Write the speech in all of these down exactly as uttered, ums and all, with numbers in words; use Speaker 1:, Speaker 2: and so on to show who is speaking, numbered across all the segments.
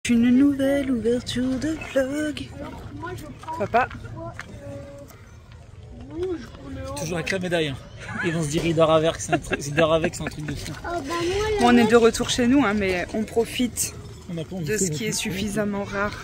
Speaker 1: Une nouvelle ouverture de vlog. Papa.
Speaker 2: Toujours avec la médaille. Hein. Ils vont se dire il dort avec, c'est un truc, il dort avec, c'est un truc de fou.
Speaker 1: Bon, on est de retour chez nous, hein, mais on profite de ce qui est suffisamment rare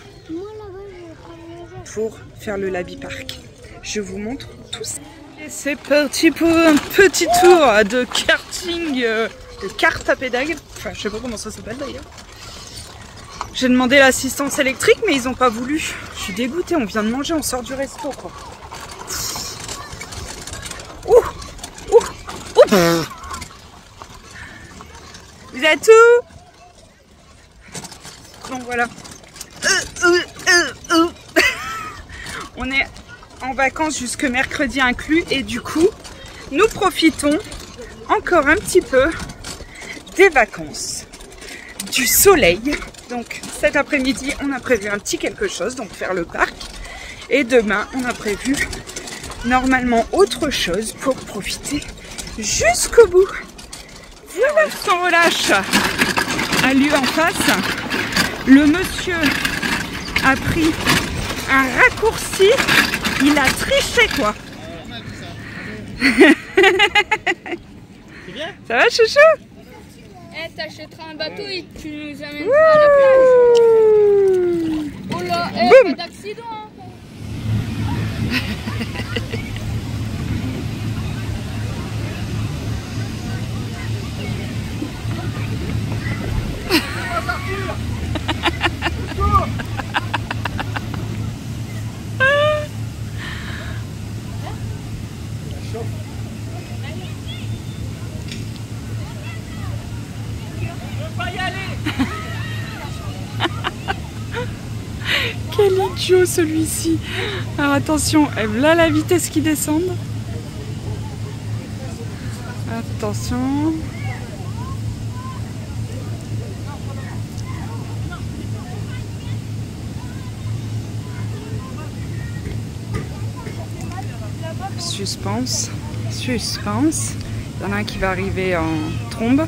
Speaker 1: pour faire le Laby Park. Je vous montre tout ça. Et c'est parti pour un petit tour de karting, euh, de carte à pédale. Enfin, je sais pas comment ça s'appelle d'ailleurs. J'ai demandé l'assistance électrique, mais ils n'ont pas voulu. Je suis dégoûtée, on vient de manger, on sort du resto, quoi. Ouh, ouh, ouh. Vous êtes où? Donc voilà. Euh, euh, euh, euh. On est en vacances jusque mercredi inclus et du coup, nous profitons encore un petit peu des vacances, du soleil. Donc cet après-midi, on a prévu un petit quelque chose, donc faire le parc. Et demain, on a prévu normalement autre chose pour profiter jusqu'au bout. Voilà, sans relâche a lieu en face. Le monsieur a pris un raccourci, il a triché quoi. Ça va chouchou?
Speaker 3: Eh, t'achèteras un bateau et tu nous amèneras à la plage. Oh là, eh, pas d'accident.
Speaker 1: Quel idiot celui-ci. Alors attention, là la vitesse qui descend. Attention. Suspense. Suspense. Il y en a un qui va arriver en trombe.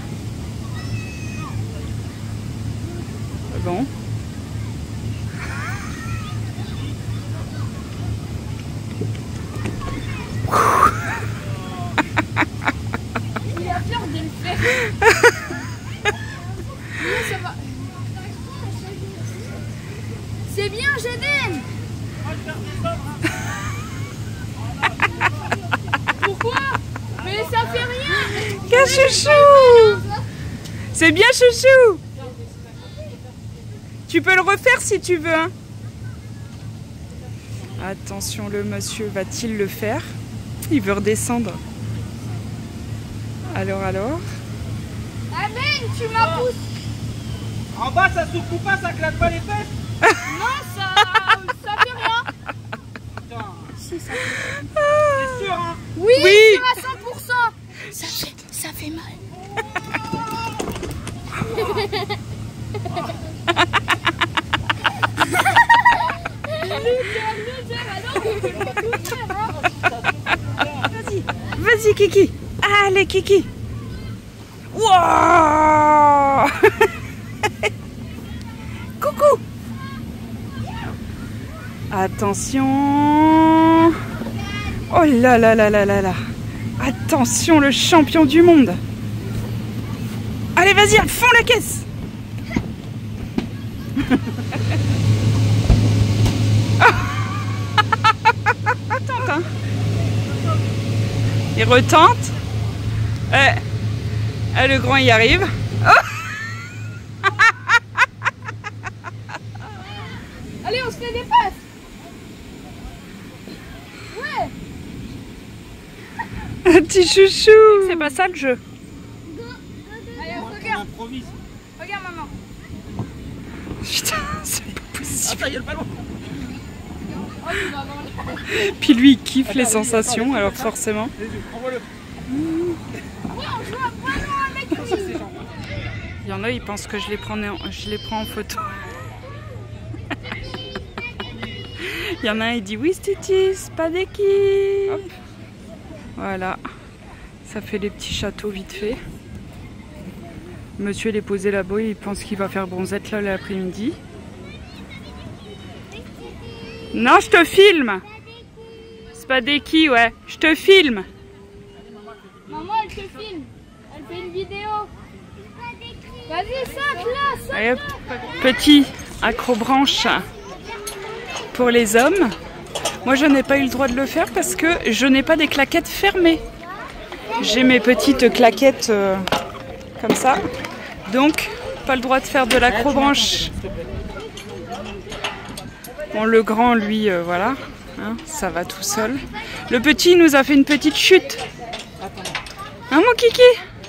Speaker 1: Bon.
Speaker 3: Il a peur de le faire. Mais ça va. C'est bien, Jaden. Pourquoi? Mais ça fait rien.
Speaker 1: Quel chouchou. C'est bien chouchou. Tu peux le refaire si tu veux. Hein. Attention, le monsieur va-t-il le faire? Il veut redescendre. Alors, alors
Speaker 3: Amen, tu m'as poussé.
Speaker 2: En bas, ça secoue pas, ça claque pas les fesses.
Speaker 3: Non, ça, ça fait rien.
Speaker 2: Putain.
Speaker 3: Si, ça fait rien.
Speaker 2: C'est sûr, hein?
Speaker 3: Oui,
Speaker 1: Oui.
Speaker 3: sûr à cent pour cent. Ça fait, ça fait mal.
Speaker 1: Vas-y, vas-y Kiki. Allez Kiki. Wow. Coucou. Attention. Oh là là là là là là. Attention le champion du monde. Allez vas-y, à fond la caisse. Attends, hein. Il retente. Eh, eh, le grand y arrive. Oh.
Speaker 3: Allez, on se fait des passes. Ouais.
Speaker 1: Un petit chouchou. C'est pas ça le jeu.
Speaker 3: Allez, regarde. Regarde, maman.
Speaker 1: Putain, c'est impossible.
Speaker 2: Attends, il y a le ballon.
Speaker 3: Oh, tu vas avoir les...
Speaker 1: Puis lui, il kiffe les sensations, alors forcément.
Speaker 2: Envoie-le.
Speaker 3: Ouais, on joue à ballon avec lui.
Speaker 1: Il y en a, ils pensent que je les prends en, je les prends en photo. Il y en a un, il dit oui, Stitis, pas d'équipe. Voilà, ça fait des petits châteaux vite fait. Monsieur, il est posé là-bas, il pense qu'il va faire bronzette là l'après-midi. Non, je te filme. C'est pas des qui, ouais. Je te filme.
Speaker 3: Maman, elle te filme. Elle fait une vidéo. Vas-y, saute là, saute
Speaker 1: Allez, hop. Petit accrobranche pour les hommes. Moi, je n'ai pas eu le droit de le faire parce que je n'ai pas des claquettes fermées. J'ai mes petites claquettes euh, comme ça. Donc, pas le droit de faire de l'accrobranche. Bon, le grand, lui, euh, voilà. Hein, ça va tout seul. Le petit nous a fait une petite chute. Hein, mon kiki?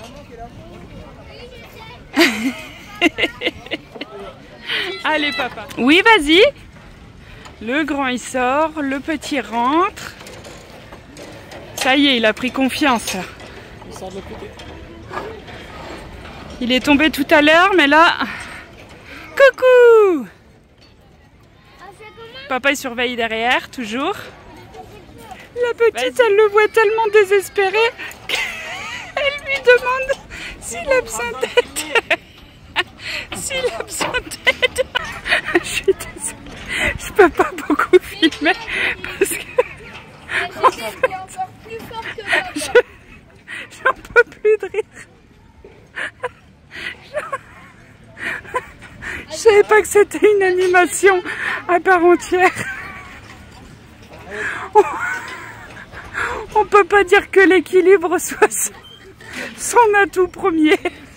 Speaker 1: Allez, papa. Oui, vas-y. Le grand, il sort. Le petit rentre. Ça y est, il a pris confiance.
Speaker 2: Il sort de l'autre côté.
Speaker 1: Il est tombé tout à l'heure, mais là... Coucou! Papa, il surveille derrière, toujours. La petite, elle le voit tellement désespéré qu'elle lui demande s'il a besoin d'aide. S'il a besoin d'aide. Je suis désolée. Je peux pas beaucoup filmer parce que... J'en peux plus de rire. Je savais pas que c'était une animation à part entière. On, on peut pas dire que l'équilibre soit son, son atout premier.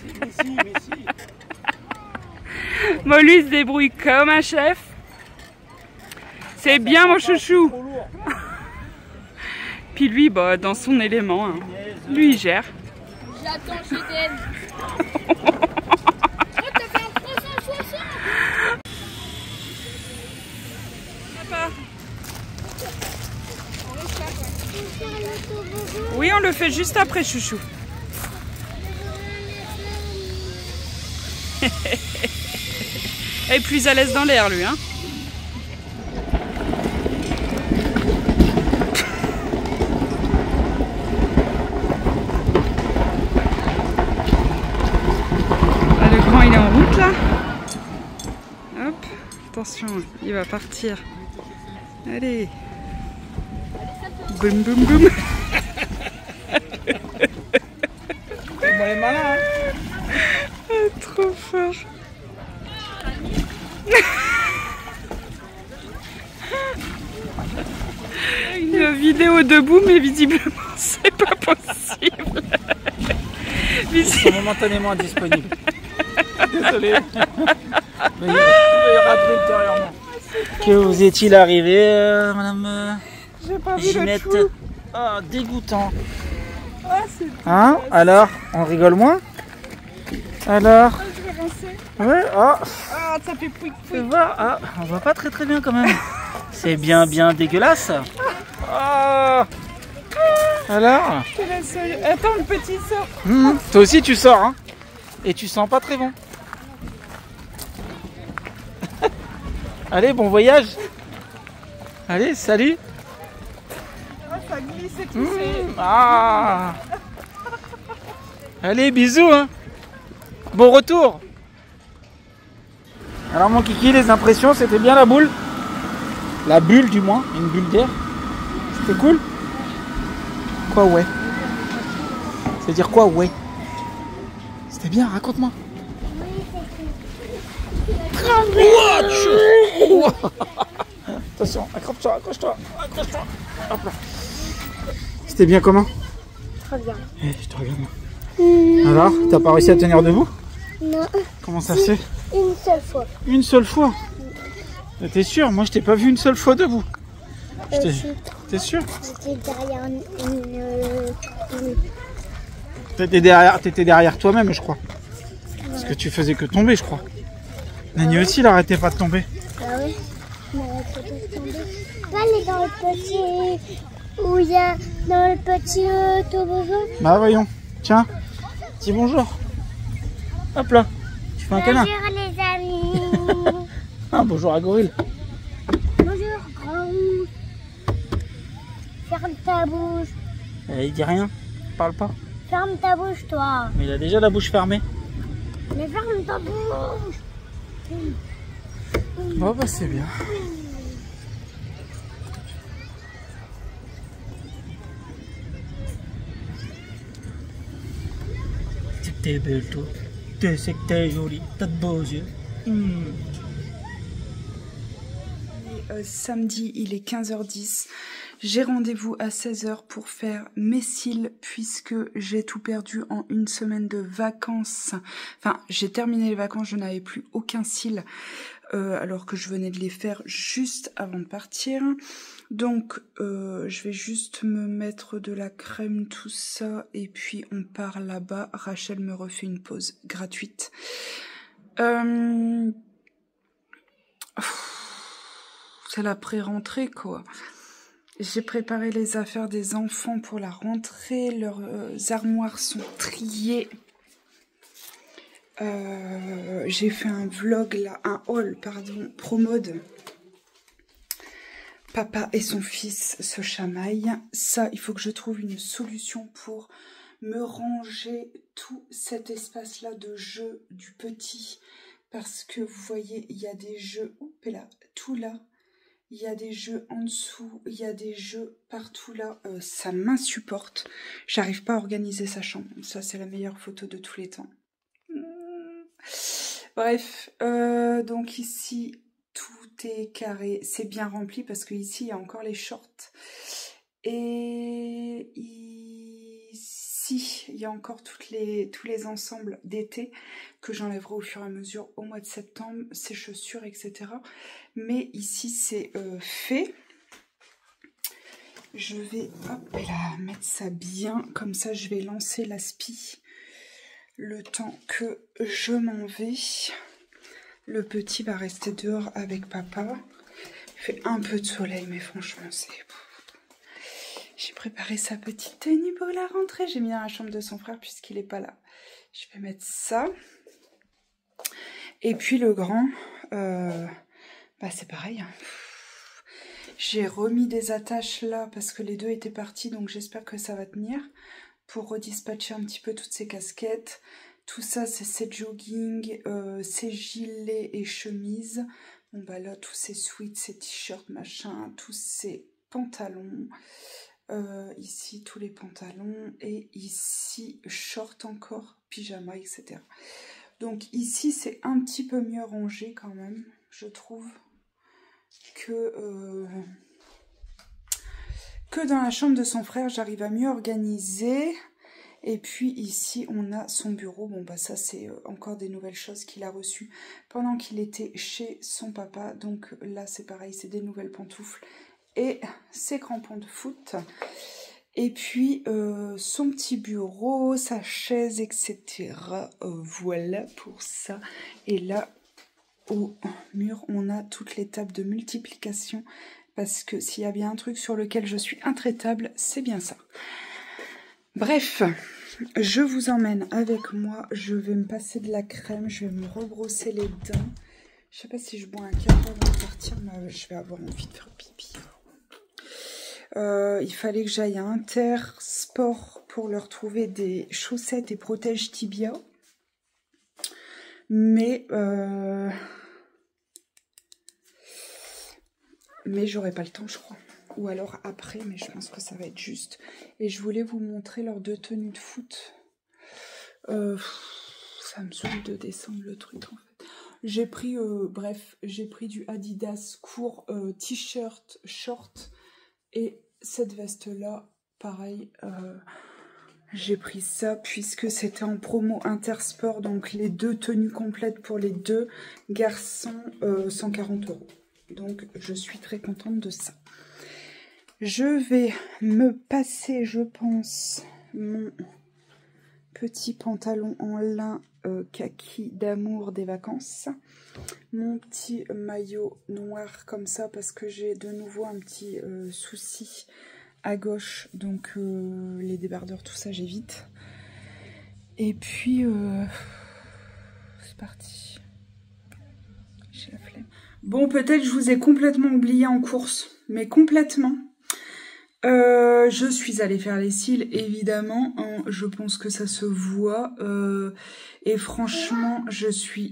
Speaker 1: Bon, lui il se débrouille comme un chef. C'est bien mon chouchou. Puis lui, bah, dans son élément, hein. Lui il gère.
Speaker 3: J'attends chez elle. Oh, t'as fait un trois cent soixante.
Speaker 1: Papa. Oui, on le fait juste après, chouchou. Elle est plus à l'aise dans l'air, lui, hein. Ah, le grand, il est en route, là. Hop, attention, il va partir. Allez. Boum, boum, boum.
Speaker 2: C'est moi les malins, hein.
Speaker 1: Ah, trop fort. Une vidéo debout, mais visiblement, c'est pas possible.
Speaker 2: Ils sont momentanément indisponibles. Désolé. Mais il y aura plus ultérieurement. Que vous est-il arrivé, euh, madame euh,
Speaker 1: J'ai pas vu
Speaker 2: Ginette?
Speaker 1: le chou.
Speaker 2: Ah, dégoûtant.
Speaker 1: Ah, c'est...
Speaker 2: Hein? Alors, on rigole moins? Alors?
Speaker 1: Ah, je vais rincer.
Speaker 2: Ouais, ah.
Speaker 1: Ah, ça fait pouic
Speaker 2: Tu
Speaker 1: pouic.
Speaker 2: vois, ah, on voit pas très très bien quand même. C'est bien bien dégueulasse. Ah. Alors?
Speaker 1: Je te laisse... Attends, le petit sort.
Speaker 2: Mmh. Toi aussi tu sors, hein? Et tu sens pas très bon. Allez, bon voyage. Allez, salut.
Speaker 1: Ah, ça glisse et tout.
Speaker 2: Mmh. Ah. Allez, bisous, hein. Bon retour. Alors mon kiki, les impressions, c'était bien la boule? La bulle du moins, une bulle d'air. C'était cool? Quoi ouais? C'est-à-dire quoi ouais? C'était bien, raconte-moi. Attention, accroche-toi, accroche-toi, accroche-toi. Hop là. C'était bien comment?
Speaker 3: Très bien.
Speaker 2: Eh, je te regarde. Mmh. Alors, t'as pas réussi à tenir debout?
Speaker 3: Non.
Speaker 2: Comment ça se fait?
Speaker 3: Une seule fois.
Speaker 2: Une seule fois? T'es sûr? Moi je t'ai pas vu une seule fois debout.
Speaker 3: Euh,
Speaker 2: T'es sûr?
Speaker 3: J'étais derrière une... une, une...
Speaker 2: T'étais derrière, t'étais derrière toi-même, je crois. Parce que tu faisais que tomber, je crois. Nani aussi, il arrêtait pas de tomber.
Speaker 3: Ah oui? Mais elle arrêtait pas de tomber. Pas aller dans le petit... Où il y a... Dans le petit euh, toboggan.
Speaker 2: Bah voyons. Tiens. Dis bonjour. Hop là. Tu fais un câlin.
Speaker 3: Bonjour les amis.
Speaker 2: Ah, bonjour à Gorille.
Speaker 3: Bonjour grand. Ferme ta bouche.
Speaker 2: Eh, il dit rien. Il parle pas.
Speaker 3: Ferme ta bouche toi.
Speaker 2: Mais il a déjà la bouche fermée.
Speaker 3: Mais ferme ta bouche.
Speaker 2: Bon bah c'est bien. T'es belle, toi. T'es c'est que t'es jolie. T'as de beaux yeux. Mmh.
Speaker 1: Euh, samedi, il est quinze heures dix. J'ai rendez-vous à seize heures pour faire mes cils puisque j'ai tout perdu en une semaine de vacances. Enfin, j'ai terminé les vacances, je n'avais plus aucun cil euh, alors que je venais de les faire juste avant de partir. Donc, euh, je vais juste me mettre de la crème, tout ça, et puis on part là-bas. Rachel me refait une pause gratuite. Euh... C'est la pré-rentrée, quoi. J'ai préparé les affaires des enfants pour la rentrée. Leurs euh, armoires sont triées. Euh, j'ai fait un vlog, là, un haul, pardon, pro-mode. Papa et son fils se chamaillent. Ça, il faut que je trouve une solution pour me ranger tout cet espace-là de jeux du petit. Parce que vous voyez, il y a des jeux, oups, là, tout là. Il y a des jeux en dessous, il y a des jeux partout là. Euh, ça m'insupporte. J'arrive pas à organiser sa chambre. Ça, c'est la meilleure photo de tous les temps. Bref, euh, donc ici, tout est carré. C'est bien rempli parce qu'ici, il y a encore les shorts. Et ici, il y a encore toutes les, tous les ensembles d'été que j'enlèverai au fur et à mesure au mois de septembre, ces chaussures, et cetera. Mais ici, c'est euh, fait. Je vais hop là, mettre ça bien. Comme ça, je vais lancer l'aspi le temps que je m'en vais. Le petit va rester dehors avec papa. Il fait un peu de soleil, mais franchement, c'est... J'ai préparé sa petite tenue pour la rentrée. J'ai mis dans la chambre de son frère puisqu'il n'est pas là. Je vais mettre ça. Et puis le grand, euh, bah c'est pareil. Hein. J'ai remis des attaches là parce que les deux étaient partis. Donc j'espère que ça va tenir pour redispatcher un petit peu toutes ces casquettes. Tout ça, c'est ces jogging, euh, ces gilets et chemises. Bon bah là, tous ces sweats, ces t-shirts, machin, tous ces pantalons. Euh, ici tous les pantalons et ici short encore, pyjama, et cetera. Donc ici c'est un petit peu mieux rangé quand même, je trouve, que, euh, que dans la chambre de son frère. J'arrive à mieux organiser. Et puis ici on a son bureau. Bon bah ça c'est encore des nouvelles choses qu'il a reçues pendant qu'il était chez son papa. Donc là c'est pareil, c'est des nouvelles pantoufles et ses crampons de foot. Et puis euh, son petit bureau, sa chaise, et cetera. Euh, voilà pour ça. Et là, au mur, on a toutes les tables de multiplication. Parce que s'il y a bien un truc sur lequel je suis intraitable, c'est bien ça. Bref, je vous emmène avec moi. Je vais me passer de la crème. Je vais me rebrosser les dents. Je sais pas si je bois un café avant de partir, mais je vais avoir envie de faire pipi. Euh, il fallait que j'aille à Intersport pour leur trouver des chaussettes et protège tibia. Mais, euh... mais j'aurai pas le temps, je crois. Ou alors après, mais je pense que ça va être juste. Et je voulais vous montrer leurs deux tenues de foot. Euh, ça me saoule de descendre le truc en fait. J'ai pris, euh, bref, j'ai pris du Adidas court, euh, t-shirt, short. Et cette veste-là, pareil, euh, j'ai pris ça puisque c'était en promo Intersport. Donc les deux tenues complètes pour les deux garçons, euh, cent quarante euros. Donc je suis très contente de ça. Je vais me passer, je pense, mon petit pantalon en lin euh, kaki d'amour des vacances. Mon petit maillot noir comme ça parce que j'ai de nouveau un petit euh, souci à gauche. Donc euh, les débardeurs, tout ça, j'évite. Et puis, euh, c'est parti. J'ai la flemme. Bon, peut-être je vous ai complètement oublié en course, mais complètement. Euh, je suis allée faire les cils, évidemment, hein, je pense que ça se voit, euh, et franchement, je suis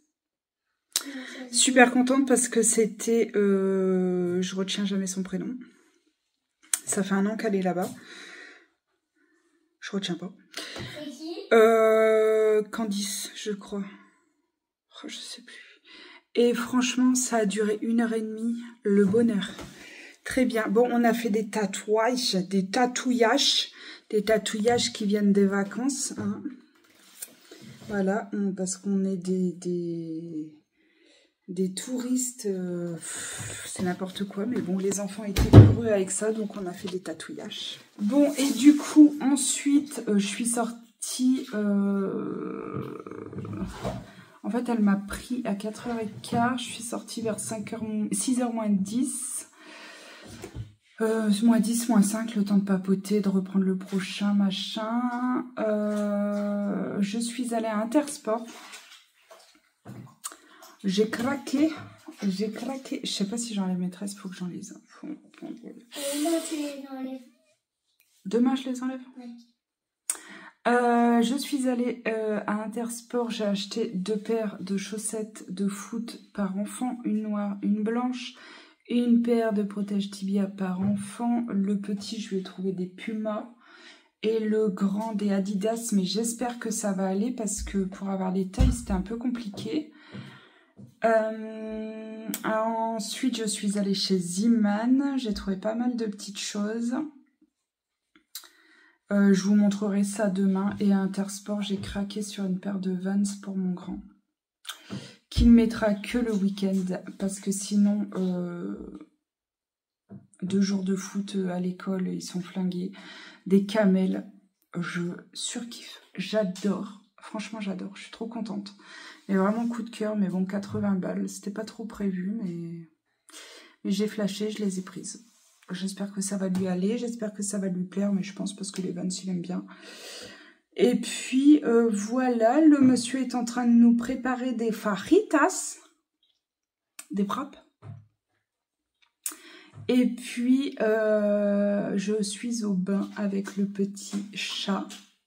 Speaker 1: super contente parce que c'était, euh, je retiens jamais son prénom, ça fait un an qu'elle est là-bas, je retiens pas, Euh, Candice, je crois. Oh, je sais plus. Et franchement, ça a duré une heure et demie. Le bonheur. Très bien. Bon, on a fait des tatouages, des tatouages, des tatouages qui viennent des vacances. Hein. Voilà, parce qu'on est des, des, des touristes. Euh, C'est n'importe quoi, mais bon, les enfants étaient heureux avec ça, donc on a fait des tatouages. Bon, et du coup, ensuite, euh, je suis sortie... Euh... En fait, elle m'a pris à quatre heures quinze, je suis sortie vers cinq heures, six heures moins dix. Euh, moins dix, moins cinq, le temps de papoter, de reprendre le prochain, machin. Euh, je suis allée à Intersport. J'ai craqué. J'ai craqué. Je sais pas si j'enlève mes tresses, faut que j'en les enlève.
Speaker 3: Demain, tu les enlèves.
Speaker 1: Demain, je les enlève?
Speaker 3: Oui.
Speaker 1: Euh, je suis allée euh, à Intersport, j'ai acheté deux paires de chaussettes de foot par enfant, une noire, une blanche, et une paire de protège tibia par enfant. Le petit, je lui ai trouvé des Pumas, et le grand des Adidas, mais j'espère que ça va aller parce que pour avoir les tailles, c'était un peu compliqué. Euh, ensuite, je suis allée chez Ziman, j'ai trouvé pas mal de petites choses. Euh, je vous montrerai ça demain. Et à Intersport, j'ai craqué sur une paire de Vans pour mon grand. Qui ne mettra que le week-end. Parce que sinon, euh, deux jours de foot à l'école, ils sont flingués. Des camels, je surkiffe. J'adore. Franchement, j'adore. Je suis trop contente. Et vraiment coup de cœur. Mais bon, quatre-vingts balles. C'était pas trop prévu. Mais, mais j'ai flashé, je les ai prises. J'espère que ça va lui aller, j'espère que ça va lui plaire, mais je pense parce que les Vans, il aime bien. Et puis, euh, voilà, le monsieur est en train de nous préparer des fajitas, des wraps. Et puis, euh, je suis au bain avec le petit chat,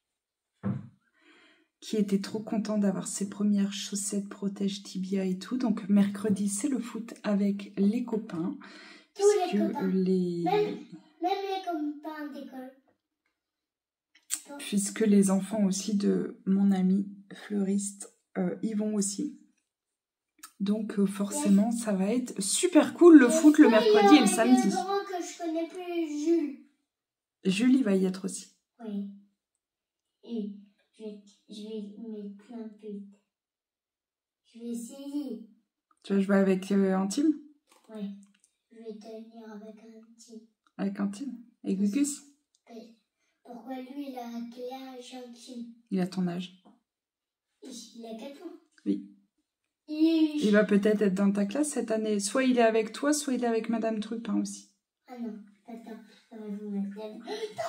Speaker 1: qui était trop content d'avoir ses premières chaussettes protège tibia et tout. Donc, mercredi, c'est le foot avec les copains.
Speaker 3: Tous les copains.
Speaker 1: Les...
Speaker 3: Même, même les copains d'école.
Speaker 1: Puisque les enfants aussi de mon ami fleuriste euh, y vont aussi. Donc euh, forcément, ça va être super cool le foot le mercredi et le samedi.
Speaker 3: Il y a un que je connais plus, Jules.
Speaker 1: Jules, il va y être aussi.
Speaker 3: Oui. Et je vais, je vais mettre plein de putes. Je vais essayer.
Speaker 1: Tu vas jouer avec euh, Antime?
Speaker 3: Oui. Je vais tenir avec un team.
Speaker 1: Avec Antime? Et Gugus?
Speaker 3: Pourquoi lui, il a quel âge Antime?
Speaker 1: Il a ton âge.
Speaker 3: Il a quatre ans.
Speaker 1: Oui.
Speaker 3: Il,
Speaker 1: il va peut-être être dans ta classe cette année. Soit il est avec toi, soit il est avec Madame Trupin aussi.
Speaker 3: Ah non, attends, ça va vous mettre là.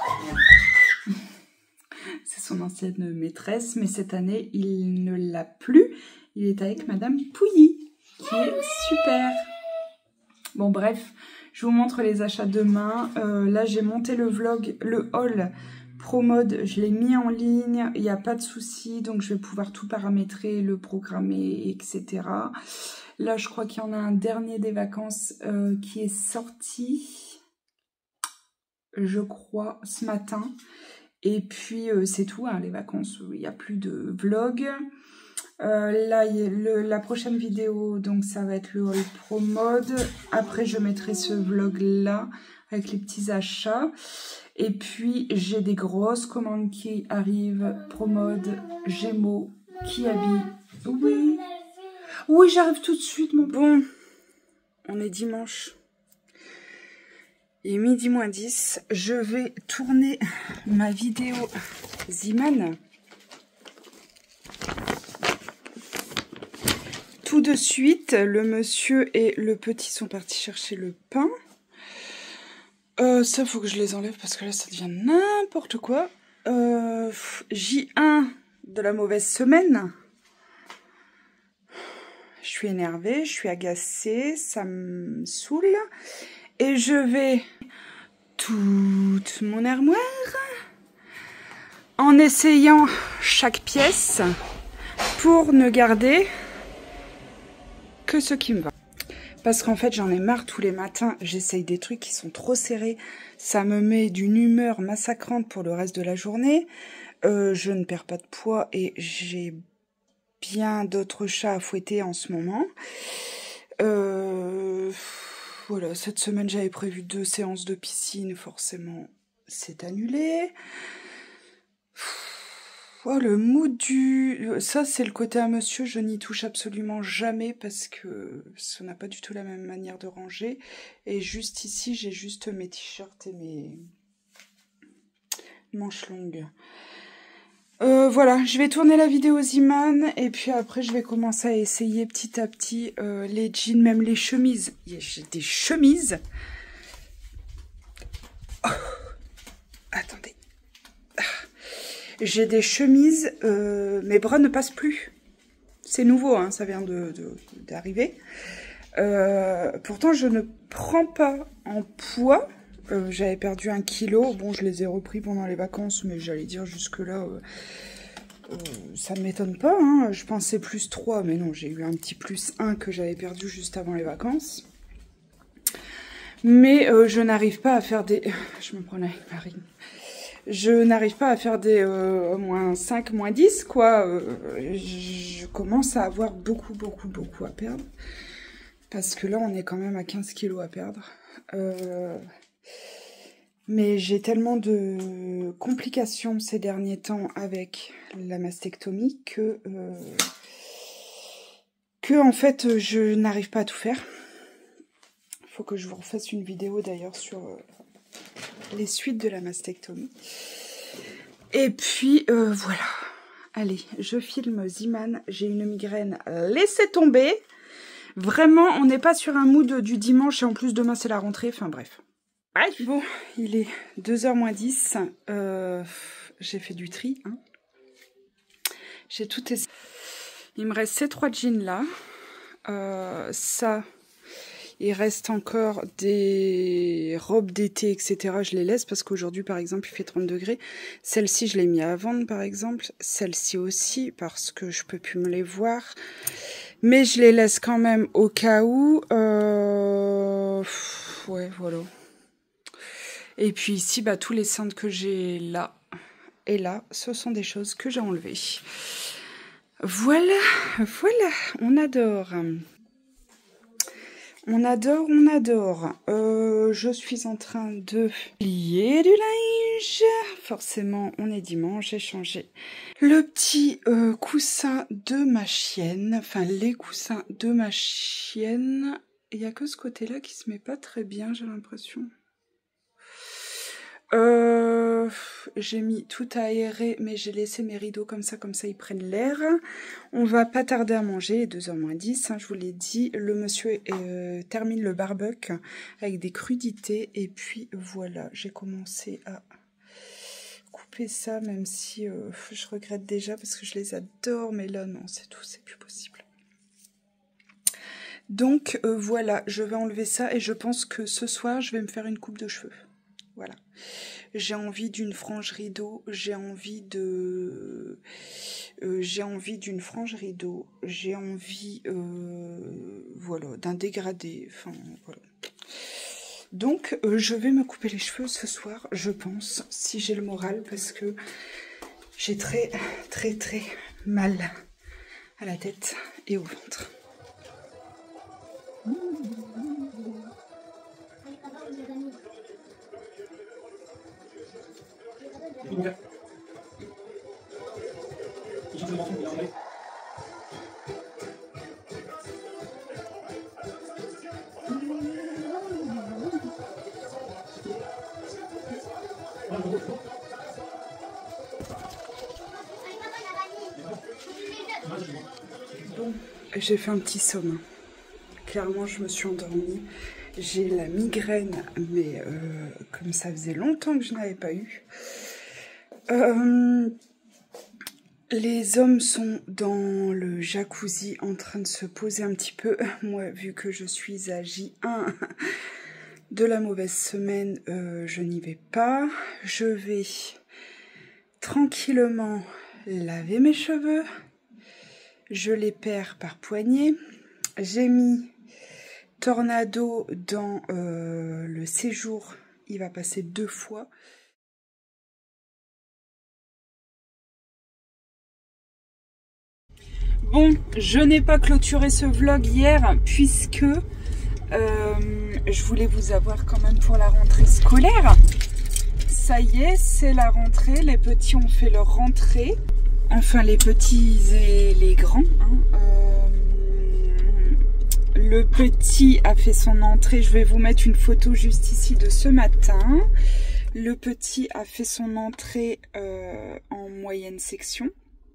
Speaker 1: C'est son ancienne maîtresse, mais cette année, il ne l'a plus. Il est avec Madame Pouilly, qui est super. Bon, bref, je vous montre les achats demain. Euh, là, j'ai monté le vlog, le haul ProMode. Je l'ai mis en ligne. Il n'y a pas de souci. Donc, je vais pouvoir tout paramétrer, le programmer, et cetera. Là, je crois qu'il y en a un dernier des vacances euh, qui est sorti, je crois, ce matin. Et puis, euh, c'est tout, hein, les vacances, il n'y a plus de vlog. Euh, là, y a le, la prochaine vidéo, donc ça va être le haul ProMode. Après, je mettrai ce vlog-là avec les petits achats. Et puis, j'ai des grosses commandes qui arrivent. ProMode, Gémeaux, Kiabi. Oui, oui, j'arrive tout de suite, mon bon. On est dimanche. Il est midi moins dix. Je vais tourner ma vidéo Ziman. Tout de suite, le monsieur et le petit sont partis chercher le pain. Euh, ça, faut que je les enlève parce que là, ça devient n'importe quoi. Euh, J un de la mauvaise semaine. Je suis énervée, je suis agacée, ça me saoule. Et je vais toute mon armoire en essayant chaque pièce pour ne garder que ce qui me va. Parce qu'en fait, j'en ai marre tous les matins. J'essaye des trucs qui sont trop serrés. Ça me met d'une humeur massacrante pour le reste de la journée. euh, je ne perds pas de poids et j'ai bien d'autres chats à fouetter en ce moment. Euh, voilà, cette semaine j'avais prévu deux séances de piscine, forcément c'est annulé. Oh, le mood du... Ça, c'est le côté à monsieur, je n'y touche absolument jamais parce que ça n'a pas du tout la même manière de ranger. Et juste ici, j'ai juste mes t-shirts et mes manches longues. Euh, voilà, je vais tourner la vidéo Ziman et puis après, je vais commencer à essayer petit à petit euh, les jeans, même les chemises. J'ai des chemises. Oh. Attendez. J'ai des chemises, euh, mes bras ne passent plus. C'est nouveau, hein, ça vient de, de, d'arriver. Euh, pourtant, je ne prends pas en poids. Euh, J'avais perdu un kilo. Bon, je les ai repris pendant les vacances, mais j'allais dire jusque-là, euh, euh, ça ne m'étonne pas. Hein. Je pensais plus trois, mais non, j'ai eu un petit plus un que j'avais perdu juste avant les vacances. Mais euh, je n'arrive pas à faire des... Je me prenais avec Marine. Je n'arrive pas à faire des euh, moins cinq, moins dix, quoi. Euh, je commence à avoir beaucoup, beaucoup, beaucoup à perdre. Parce que là, on est quand même à quinze kilos à perdre. Euh, mais j'ai tellement de complications ces derniers temps avec la mastectomie que, euh, que en fait, je n'arrive pas à tout faire. Il faut que je vous refasse une vidéo d'ailleurs sur... Euh, les suites de la mastectomie. Et puis euh, voilà. Allez, je filme Ziman. J'ai une migraine. Laissez tomber. Vraiment, on n'est pas sur un mood du dimanche et en plus demain c'est la rentrée. Enfin bref. Bref. Bon, il est deux heures moins dix. Euh, J'ai fait du tri. Hein. J'ai tout essayé. Il me reste ces trois jeans là. Euh, ça... Il reste encore des robes d'été, et cetera. Je les laisse parce qu'aujourd'hui, par exemple, il fait trente degrés. Celle-ci, je l'ai mis à vendre, par exemple. Celle-ci aussi, parce que je peux plus me les voir. Mais je les laisse quand même au cas où. Euh... Ouais, voilà. Et puis ici, bah, tous les cintres que j'ai là et là, ce sont des choses que j'ai enlevées. Voilà, voilà, on adore. On adore, on adore. Euh, je suis en train de plier du linge. Forcément, on est dimanche, j'ai changé le petit euh, coussin de ma chienne. Enfin, les coussins de ma chienne. Il n'y a que ce côté-là qui se met pas très bien, j'ai l'impression. Euh, j'ai mis tout aéré, mais j'ai laissé mes rideaux comme ça, comme ça ils prennent l'air. On va pas tarder à manger, deux heures moins dix, hein, je vous l'ai dit. Le monsieur euh, termine le barbecue avec des crudités. Et puis voilà, j'ai commencé à couper ça, même si euh, je regrette déjà parce que je les adore. Mais là, non, c'est tout, c'est plus possible. Donc euh, voilà, je vais enlever ça et je pense que ce soir, je vais me faire une coupe de cheveux. Voilà, j'ai envie d'une frange rideau, j'ai envie de, euh, j'ai envie d'une frange rideau, j'ai envie, euh, voilà, d'un dégradé, enfin voilà. Donc euh, je vais me couper les cheveux ce soir, je pense, si j'ai le moral, parce que j'ai très, très, très mal à la tête et au ventre.
Speaker 2: Yeah.
Speaker 1: Bon, j'ai fait un petit somme. Clairement, je me suis endormie. J'ai la migraine, mais euh, comme ça faisait longtemps que je n'avais pas eu. Euh, les hommes sont dans le jacuzzi en train de se poser un petit peu. Moi, vu que je suis à J un de la mauvaise semaine, euh, je n'y vais pas. Je vais tranquillement laver mes cheveux. Je les perds par poignée. J'ai mis Tornado dans euh, le séjour. Il va passer deux fois. Bon, je n'ai pas clôturé ce vlog hier puisque euh, je voulais vous avoir quand même pour la rentrée scolaire. Ça y est, c'est la rentrée, les petits ont fait leur rentrée. Enfin, les petits et les grands. Hein. Euh, le petit a fait son entrée, je vais vous mettre une photo juste ici de ce matin. Le petit a fait son entrée euh, en moyenne section.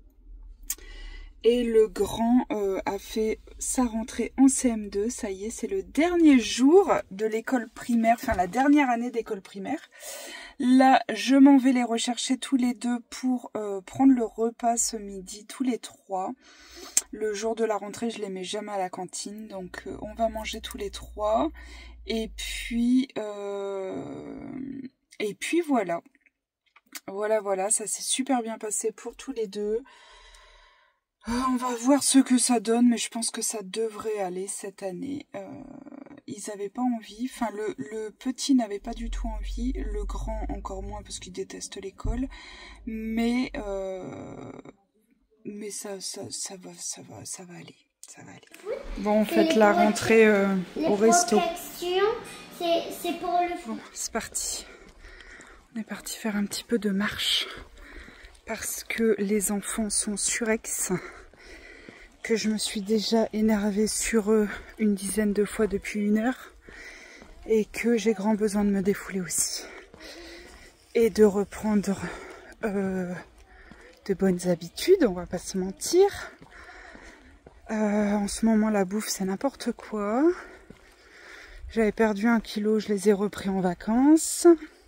Speaker 1: Et le grand euh, a fait sa rentrée en C M deux. Ça y est, c'est le dernier jour de l'école primaire, enfin la dernière année d'école primaire. Là, je m'en vais les rechercher tous les deux pour euh, prendre le repas ce midi, tous les trois. Le jour de la rentrée, je les mets jamais à la cantine, donc euh, on va manger tous les trois. Et puis, euh, et puis voilà. Voilà, voilà, ça s'est super bien passé pour tous les deux. On va voir ce que ça donne, mais je pense que ça devrait aller cette année. Euh, ils n'avaient pas envie, enfin le, le petit n'avait pas du tout envie, le grand encore moins parce qu'il déteste l'école, mais euh, mais ça, ça, ça va, ça va, ça va aller, ça va aller. Bon, on fait la rentrée euh, au resto.
Speaker 3: C'est pour le
Speaker 1: Bon, c'est parti. On est parti faire un petit peu de marche. Parce que les enfants sont surex, que je me suis déjà énervée sur eux une dizaine de fois depuis une heure et que j'ai grand besoin de me défouler aussi et de reprendre euh, de bonnes habitudes, on va pas se mentir. Euh, en ce moment la bouffe c'est n'importe quoi. J'avais perdu un kilo, je les ai repris en vacances.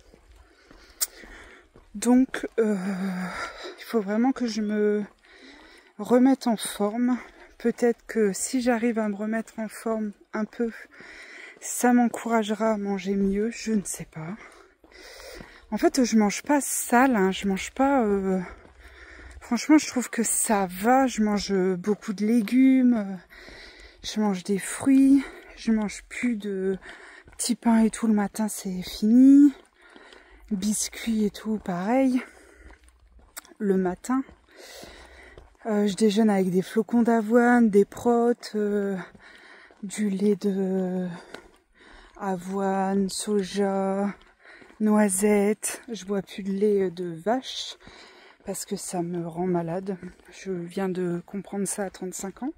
Speaker 1: Donc, euh, il faut vraiment que je me remette en forme. Peut-être que si j'arrive à me remettre en forme un peu, ça m'encouragera à manger mieux, je ne sais pas. En fait, je mange pas sale, hein, je mange pas... Euh... Franchement, je trouve que ça va, je mange beaucoup de légumes, je mange des fruits, je mange plus de petits pains et tout le matin, c'est fini. Biscuits et tout, pareil. Le matin. Euh, je déjeune avec des flocons d'avoine, des protes, euh, du lait de avoine, soja, noisettes. Je bois plus de lait de vache parce que ça me rend malade. Je viens de comprendre ça à trente-cinq ans.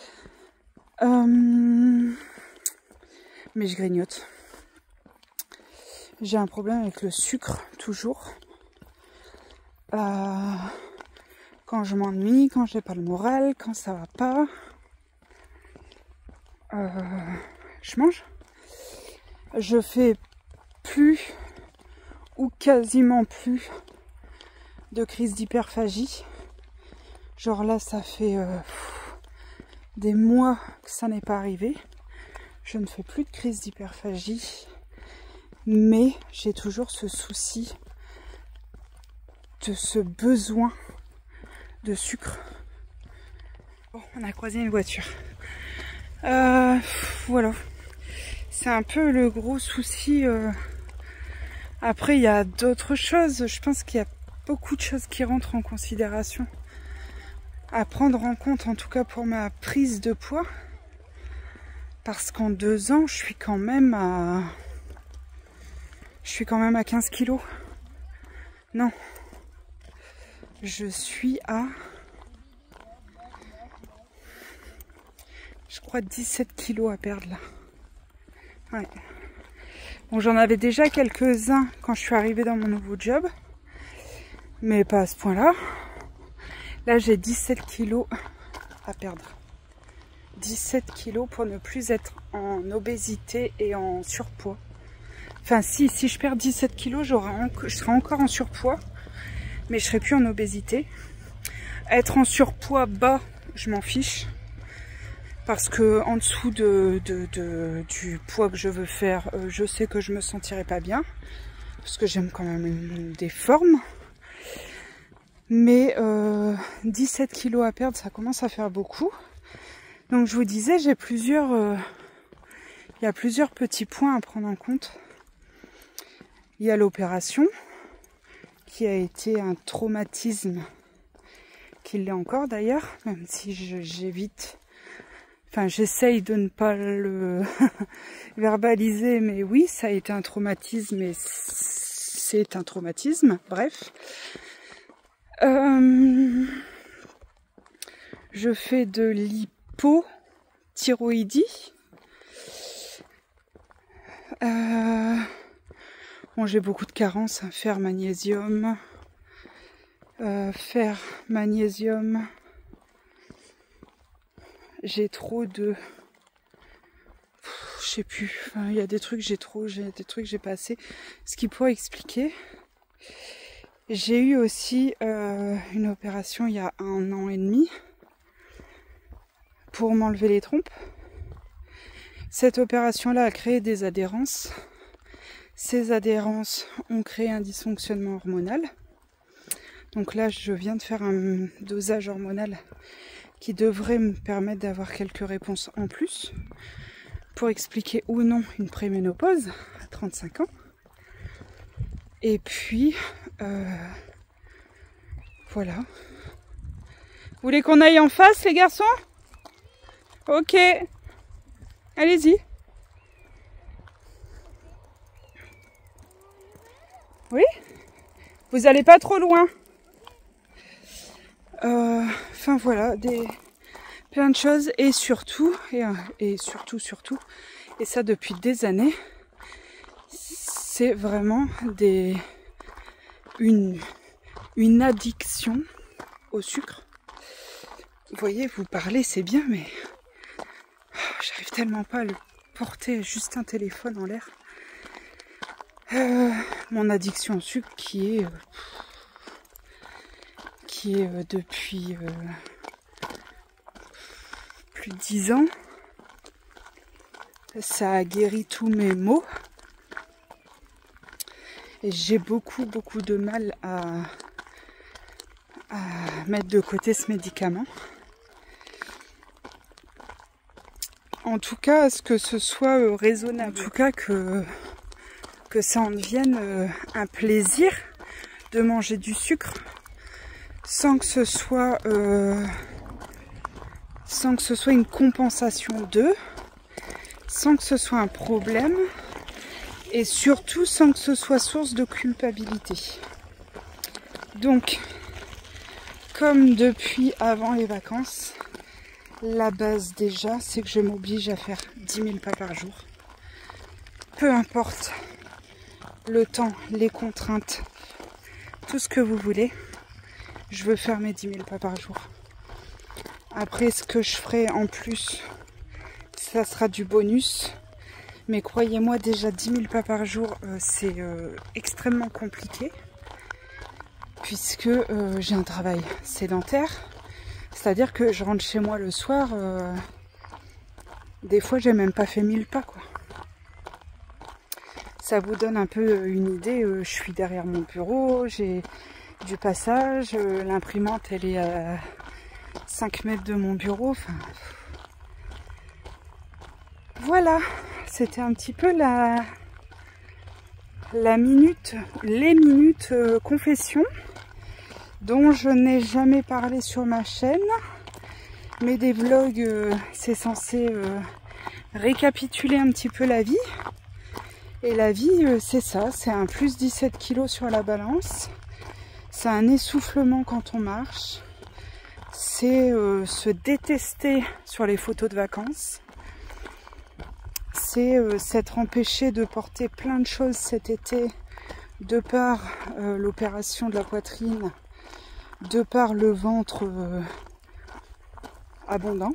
Speaker 1: Euh, mais je grignote. J'ai un problème avec le sucre, toujours. Euh, quand je m'ennuie, quand j'ai pas le moral, quand ça va pas, euh, je mange. Je fais plus ou quasiment plus de crise d'hyperphagie. Genre là, ça fait euh, des mois que ça n'est pas arrivé. Je ne fais plus de crise d'hyperphagie. Mais j'ai toujours ce souci de ce besoin de sucre. Bon, on a croisé une voiture. Euh, voilà. C'est un peu le gros souci. Euh... Après, il y a d'autres choses. Je pense qu'il y a beaucoup de choses qui rentrent en considération. À prendre en compte, en tout cas pour ma prise de poids. Parce qu'en deux ans, je suis quand même à... Je suis quand même à quinze kilos. Non. Je suis à... Je crois dix-sept kilos à perdre là. Ouais. Bon, j'en avais déjà quelques-uns quand je suis arrivée dans mon nouveau job. Mais pas à ce point-là. Là, j'ai dix-sept kilos à perdre. dix-sept kilos pour ne plus être en obésité et en surpoids. Enfin, si, si je perds dix-sept kilos, en, je serai encore en surpoids, mais je serai plus en obésité. Être en surpoids bas, je m'en fiche. Parce que en dessous de, de, de, du poids que je veux faire, euh, je sais que je me sentirai pas bien. Parce que j'aime quand même une, des formes. Mais euh, dix-sept kilos à perdre, ça commence à faire beaucoup. Donc je vous disais, j'ai plusieurs... Euh, il y a plusieurs petits points à prendre en compte. Il y a l'opération, qui a été un traumatisme qu'il l'est encore d'ailleurs, même si j'évite, enfin j'essaye de ne pas le verbaliser, mais oui, ça a été un traumatisme et c'est un traumatisme, bref. Euh, je fais de l'hypothyroïdie. Euh, bon, j'ai beaucoup de carences, hein, fer, magnésium, euh, fer, magnésium. J'ai trop de, je sais plus. Enfin, il y a des trucs j'ai trop, j'ai des trucs j'ai pas assez. Ce qui pourrait expliquer. J'ai eu aussi euh, une opération il y a un an et demi pour m'enlever les trompes. Cette opération-là a créé des adhérences. Ces adhérences ont créé un dysfonctionnement hormonal. Donc là, je viens de faire un dosage hormonal qui devrait me permettre d'avoir quelques réponses en plus pour expliquer ou non une préménopause à trente-cinq ans. Et puis, euh, voilà. Vous voulez qu'on aille en face, les garçons? Ok. Allez-y. Oui? Vous allez pas trop loin. Euh, enfin voilà, des plein de choses et surtout et, et surtout surtout et ça depuis des années, c'est vraiment des une une addiction au sucre. Vous voyez, vous parlez, c'est bien, mais j'arrive tellement pas à le porter juste un téléphone en l'air. Euh, mon addiction au sucre qui est euh, qui est euh, depuis euh, plus de dix ans. Ça a guéri tous mes maux. Et j'ai beaucoup beaucoup de mal à, à mettre de côté ce médicament. En tout cas, à ce que ce soit euh, raisonnable. En tout cas, que, que ça en devienne euh, un plaisir de manger du sucre sans que ce soit, euh, sans que ce soit une compensation d'eux, sans que ce soit un problème et surtout sans que ce soit source de culpabilité. Donc, comme depuis avant les vacances, la base déjà, c'est que je m'oblige à faire dix mille pas par jour. Peu importe le temps, les contraintes, tout ce que vous voulez, je veux faire mes dix mille pas par jour. Après, ce que je ferai en plus, ça sera du bonus. Mais croyez-moi, déjà dix mille pas par jour, euh, c'est euh, extrêmement compliqué. Puisque euh, j'ai un travail sédentaire. C'est-à-dire que je rentre chez moi le soir, euh, des fois j'ai même pas fait mille pas, quoi. Ça vous donne un peu une idée, euh, je suis derrière mon bureau, j'ai du passage, euh, l'imprimante elle est à cinq mètres de mon bureau, enfin... Voilà, c'était un petit peu la, la minute, les minutes euh, confession, dont je n'ai jamais parlé sur ma chaîne, mais des vlogs, euh, c'est censé euh, récapituler un petit peu la vie. Et la vie, euh, c'est ça, c'est un plus dix-sept kilos sur la balance, c'est un essoufflement quand on marche, c'est euh, se détester sur les photos de vacances, c'est euh, s'être empêché de porter plein de choses cet été, de par euh, l'opération de la poitrine, de par le ventre euh, abondant.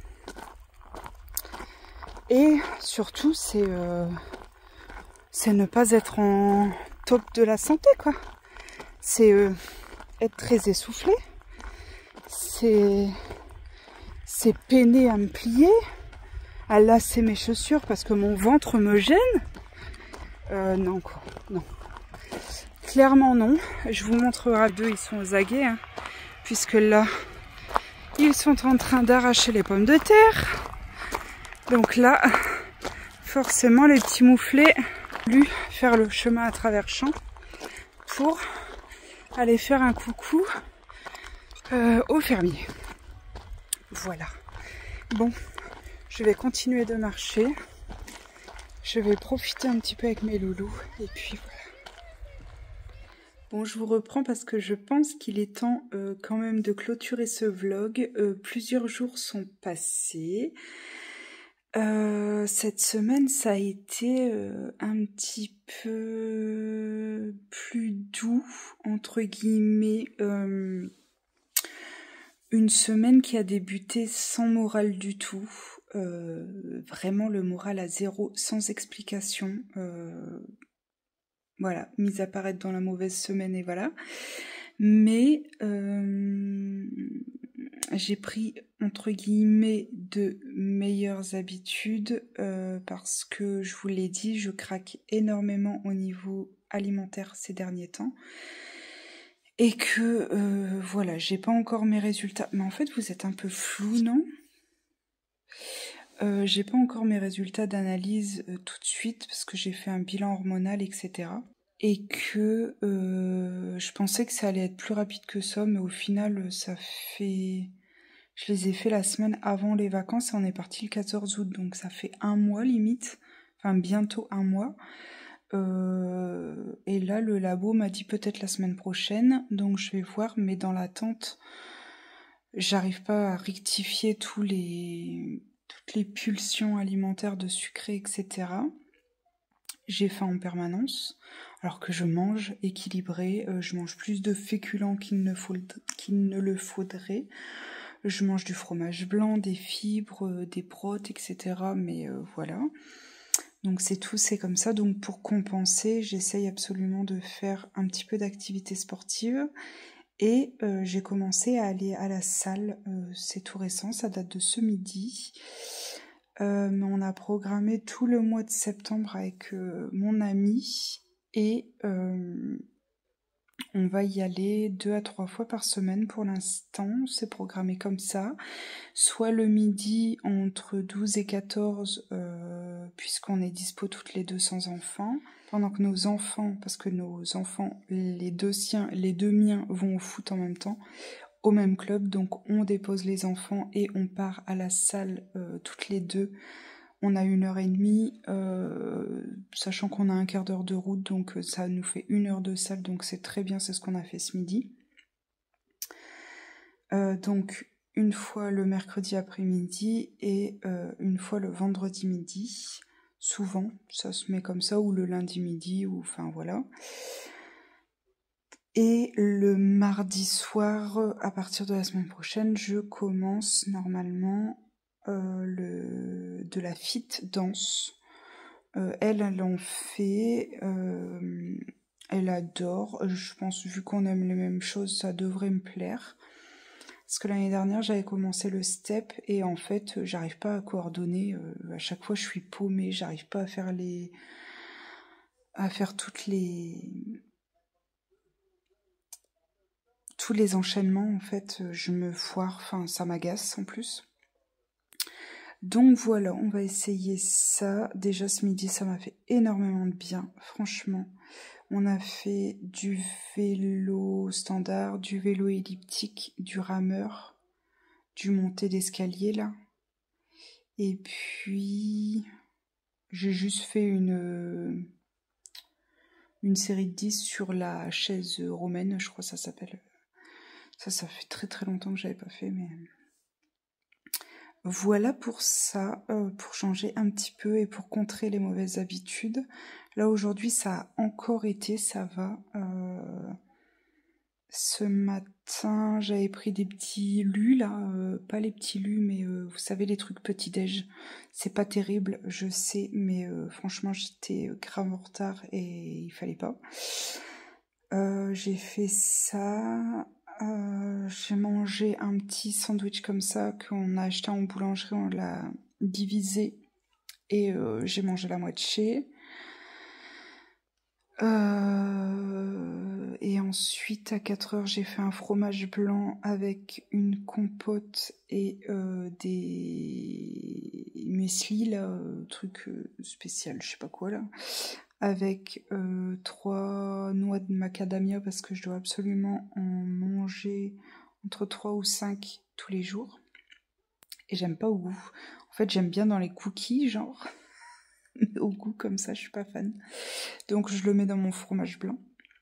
Speaker 1: Et surtout, c'est euh, c'est ne pas être en top de la santé, quoi. C'est euh, être très essoufflé. C'est c'est peiner à me plier, à lasser mes chaussures parce que mon ventre me gêne. Euh, non, quoi. Non. Clairement non, je vous montrerai deux, ils sont aux aguets, hein, puisque là, ils sont en train d'arracher les pommes de terre. Donc là, forcément, les petits mouflets, lui, faire le chemin à travers champs pour aller faire un coucou euh, au fermier. Voilà. Bon, je vais continuer de marcher. Je vais profiter un petit peu avec mes loulous. Et puis voilà. Bon, je vous reprends parce que je pense qu'il est temps euh, quand même de clôturer ce vlog. Euh, plusieurs jours sont passés. Euh, cette semaine, ça a été euh, un petit peu plus doux, entre guillemets. Euh, une semaine qui a débuté sans morale du tout. Euh, vraiment le moral à zéro, sans explication. Euh, voilà, mis à part être dans la mauvaise semaine et voilà. Mais euh, j'ai pris entre guillemets de meilleures habitudes euh, parce que je vous l'ai dit, je craque énormément au niveau alimentaire ces derniers temps et que euh, voilà, j'ai pas encore mes résultats. Mais en fait, vous êtes un peu flou, non ? euh, J'ai pas encore mes résultats d'analyse euh, tout de suite parce que j'ai fait un bilan hormonal, et cetera. Et que euh, je pensais que ça allait être plus rapide que ça, mais au final, ça fait... Je les ai fait la semaine avant les vacances et on est parti le quatorze août, donc ça fait un mois limite, enfin bientôt un mois. Euh, et là, le labo m'a dit peut-être la semaine prochaine, donc je vais voir, mais dans l'attente, j'arrive pas à rectifier tous les... toutes les pulsions alimentaires de sucré, et cetera. J'ai faim en permanence, alors que je mange équilibré, euh, je mange plus de féculents qu'il ne, faut, qu'il ne le faudrait. Je mange du fromage blanc, des fibres, euh, des protes, et cetera. Mais euh, voilà. Donc c'est tout, c'est comme ça. Donc pour compenser, j'essaye absolument de faire un petit peu d'activité sportive. Et euh, j'ai commencé à aller à la salle, euh, c'est tout récent, ça date de ce midi. Euh, mais on a programmé tout le mois de septembre avec euh, mon ami et euh, on va y aller deux à trois fois par semaine pour l'instant, c'est programmé comme ça, soit le midi entre douze et quatorze euh, puisqu'on est dispo toutes les deux sans enfants, pendant que nos enfants, parce que nos enfants, les deux siens, les deux miens vont au foot en même temps, au même club, donc on dépose les enfants et on part à la salle euh, toutes les deux. On a une heure et demie, euh, sachant qu'on a un quart d'heure de route, donc ça nous fait une heure de salle, donc c'est très bien, c'est ce qu'on a fait ce midi. Euh, donc une fois le mercredi après-midi et euh, une fois le vendredi midi, souvent ça se met comme ça, ou le lundi midi, ou enfin voilà. Et le mardi soir, à partir de la semaine prochaine, je commence normalement euh, le, de la fit danse. Euh, elle, elle en fait, euh, elle adore. Je pense, vu qu'on aime les mêmes choses, ça devrait me plaire. Parce que l'année dernière, j'avais commencé le step et en fait, j'arrive pas à coordonner. Euh, à chaque fois, je suis paumée, j'arrive pas à faire les, à faire toutes les tous les enchaînements, en fait, je me foire, enfin, ça m'agace en plus. Donc voilà, on va essayer ça. Déjà ce midi, ça m'a fait énormément de bien, franchement. On a fait du vélo standard, du vélo elliptique, du rameur, du montée d'escalier, là. Et puis, j'ai juste fait une, une série de dix sur la chaise romaine, je crois que ça s'appelle... Ça, ça fait très très longtemps que j'avais pas fait, mais... Voilà pour ça, euh, pour changer un petit peu et pour contrer les mauvaises habitudes. Là, aujourd'hui, ça a encore été, ça va. Euh, ce matin, j'avais pris des petits lus, là. Euh, pas les petits lus, mais euh, vous savez, les trucs petit-déj. C'est pas terrible, je sais, mais euh, franchement, j'étais grave en retard et il fallait pas. Euh, j'ai fait ça... Euh, j'ai mangé un petit sandwich comme ça qu'on a acheté en boulangerie, on l'a divisé et euh, j'ai mangé la moitié. Euh, et ensuite à quatre heures j'ai fait un fromage blanc avec une compote et euh, des muesli là, euh, truc euh, spécial, je sais pas quoi là. Avec euh, trois noix de macadamia parce que je dois absolument en manger entre trois ou cinq tous les jours. Et j'aime pas au goût. En fait, j'aime bien dans les cookies, genre. Mais au goût, comme ça, je suis pas fan. Donc, je le mets dans mon fromage blanc.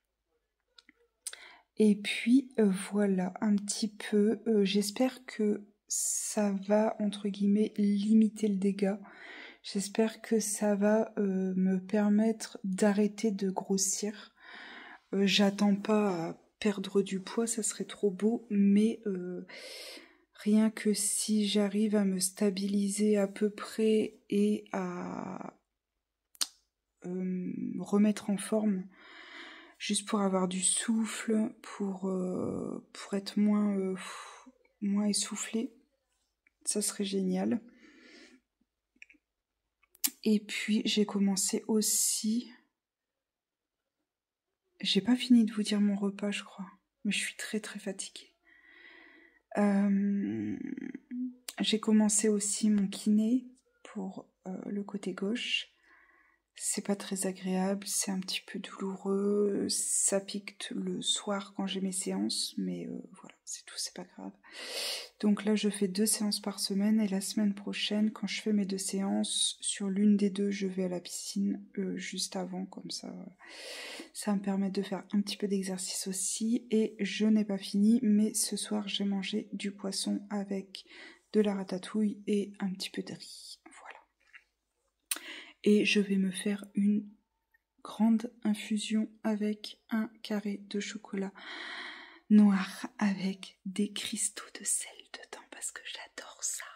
Speaker 1: Et puis, euh, voilà, un petit peu. Euh, J'espère que ça va, entre guillemets, limiter le dégât. J'espère que ça va euh, me permettre d'arrêter de grossir. Euh, J'attends pas à perdre du poids, ça serait trop beau, mais euh, rien que si j'arrive à me stabiliser à peu près et à euh, remettre en forme, juste pour avoir du souffle, pour, euh, pour être moins, euh, moins essoufflée, ça serait génial. Et puis j'ai commencé aussi... J'ai pas fini de vous dire mon repas, je crois, mais je suis très très fatiguée. Euh, j'ai commencé aussi mon kiné pour euh, le côté gauche. C'est pas très agréable, c'est un petit peu douloureux, ça pique le soir quand j'ai mes séances, mais euh, voilà, c'est tout, c'est pas grave. Donc là, je fais deux séances par semaine, et la semaine prochaine, quand je fais mes deux séances, sur l'une des deux, je vais à la piscine euh, juste avant, comme ça, euh, ça me permet de faire un petit peu d'exercice aussi. Et je n'ai pas fini, mais ce soir, j'ai mangé du poisson avec de la ratatouille et un petit peu de riz. Et je vais me faire une grande infusion avec un carré de chocolat noir avec des cristaux de sel dedans parce que j'adore ça.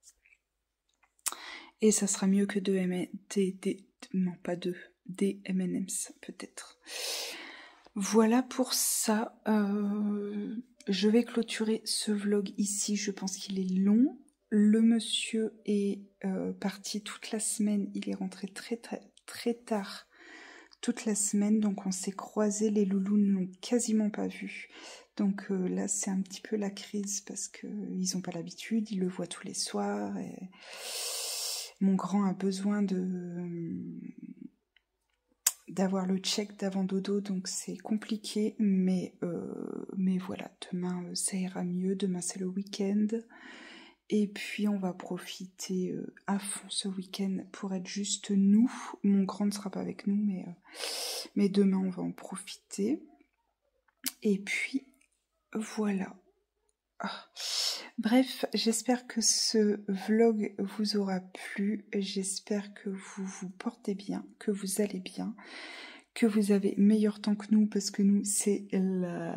Speaker 1: Et ça sera mieux que deux M des, des, non pas deux, des M and M's peut-être. Voilà pour ça. Euh, je vais clôturer ce vlog ici. Je pense qu'il est long. Le monsieur est euh, parti toute la semaine, il est rentré très très très tard toute la semaine, donc on s'est croisés, les loulous ne l'ont quasiment pas vu. Donc euh, là c'est un petit peu la crise parce que euh, ils n'ont pas l'habitude, ils le voient tous les soirs et mon grand a besoin de euh, d'avoir le check d'avant dodo, donc c'est compliqué, mais euh, mais voilà, demain euh, ça ira mieux, demain c'est le week-end. Et puis on va profiter euh, à fond ce week-end pour être juste nous. Mon grand ne sera pas avec nous, mais, euh, mais demain on va en profiter. Et puis voilà. Ah. Bref, j'espère que ce vlog vous aura plu. J'espère que vous vous portez bien, que vous allez bien, que vous avez meilleur temps que nous, parce que nous c'est la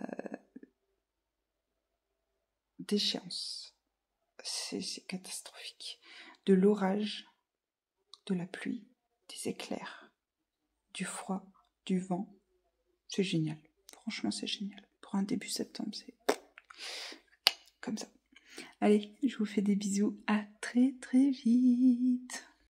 Speaker 1: déchéance. C'est catastrophique. De l'orage, de la pluie, des éclairs, du froid, du vent. C'est génial. Franchement, c'est génial. Pour un début septembre, c'est comme ça. Allez, je vous fais des bisous. À très très vite.